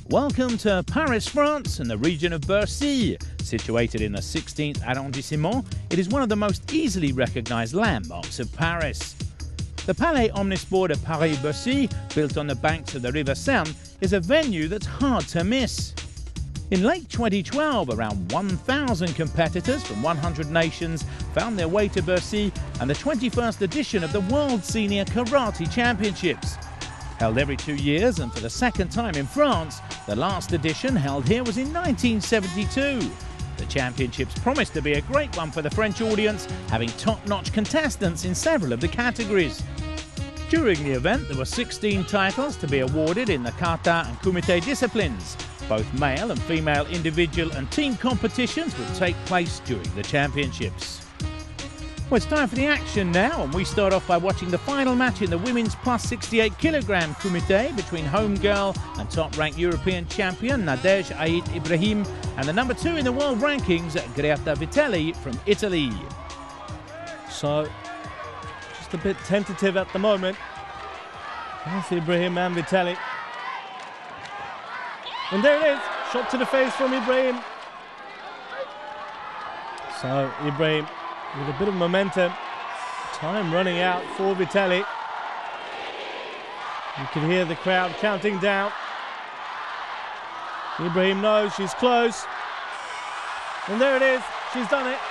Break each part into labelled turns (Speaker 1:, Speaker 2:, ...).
Speaker 1: Welcome to Paris, France, in the region of Bercy. Situated in the 16th arrondissement, it is one of the most easily recognised landmarks of Paris. The Palais Omnisport de Paris-Bercy, built on the banks of the River Seine, is a venue that's hard to miss. In late 2012, around 1,000 competitors from 100 nations found their way to Bercy and the 21st edition of the World Senior Karate Championships. Held every 2 years and for the second time in France, the last edition held here was in 1972. The championships promised to be a great one for the French audience, having top-notch contestants in several of the categories. During the event, there were 16 titles to be awarded in the kata and kumite disciplines. Both male and female individual and team competitions would take place during the championships. Well, it's time for the action now, and we start off by watching the final match in the women's plus 68 kg kumite between home girl and top-ranked European champion Nadege Ait Ibrahim and the number 2 in the world rankings, Greta Vitelli from Italy.
Speaker 2: So, just a bit tentative at the moment. That's Ibrahim and Vitelli. And there it is, shot to the face from Ibrahim. So, Ibrahim with a bit of momentum, time running out for Vitelli. You can hear the crowd counting down. Ibrahim knows she's close. And there it is, she's done it.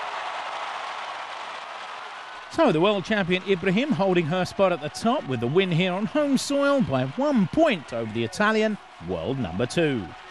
Speaker 1: So the world champion Ibrahim holding her spot at the top with the win here on home soil by 1 point over the Italian world number 2.